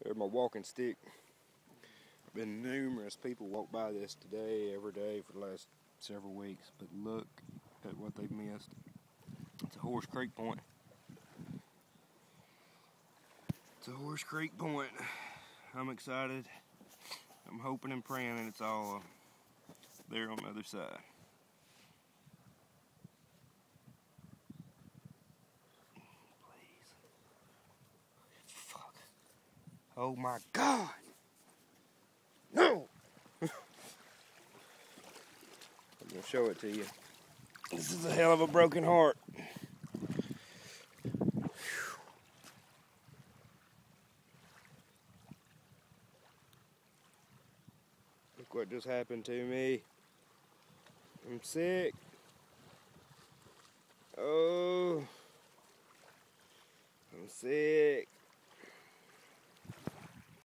There's my walking stick. Been numerous people walk by this today, every day for the last several weeks, but look at what they've missed. It's a Horse Creek point. It's a Horse Creek point. I'm excited. I'm hoping and praying that it's all there on the other side. Please. Fuck. Oh my God. No! I'm gonna show it to you. This is a hell of a broken heart. Look what just happened to me. I'm sick. Oh, I'm sick.